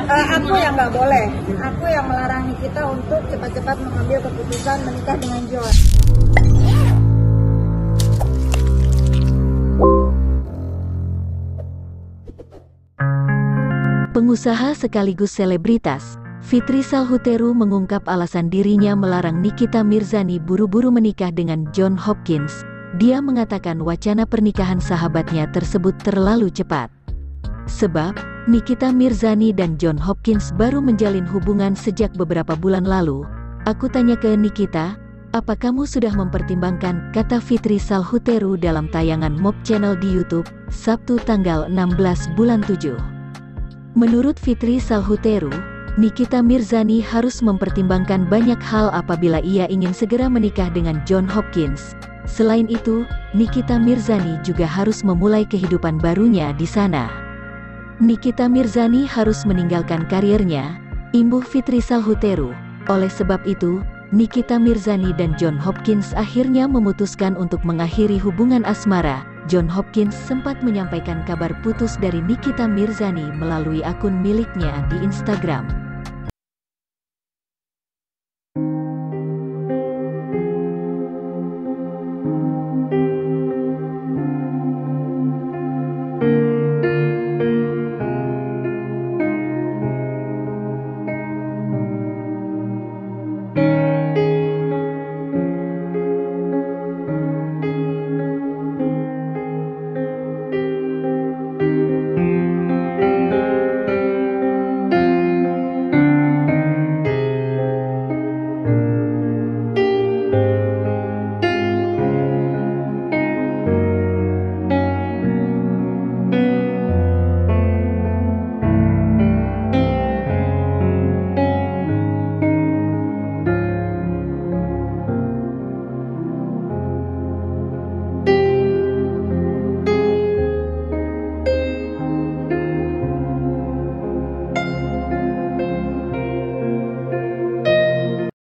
Aku yang nggak boleh. Aku yang melarang Nikita untuk cepat-cepat mengambil keputusan menikah dengan John. Pengusaha sekaligus selebritas, Fitri Salhuteru mengungkap alasan dirinya melarang Nikita Mirzani buru-buru menikah dengan John Hopkins. Dia mengatakan wacana pernikahan sahabatnya tersebut terlalu cepat. Sebab, Nikita Mirzani dan John Hopkins baru menjalin hubungan sejak beberapa bulan lalu. Aku tanya ke Nikita, apa kamu sudah mempertimbangkan, kata Fitri Salhuteru dalam tayangan Mob Channel di YouTube, Sabtu tanggal 16 bulan 7. Menurut Fitri Salhuteru, Nikita Mirzani harus mempertimbangkan banyak hal apabila ia ingin segera menikah dengan John Hopkins. Selain itu, Nikita Mirzani juga harus memulai kehidupan barunya di sana. Nikita Mirzani harus meninggalkan karirnya, imbuh Fitri Salhuteru. Oleh sebab itu, Nikita Mirzani dan John Hopkins akhirnya memutuskan untuk mengakhiri hubungan asmara. John Hopkins sempat menyampaikan kabar putus dari Nikita Mirzani melalui akun miliknya di Instagram.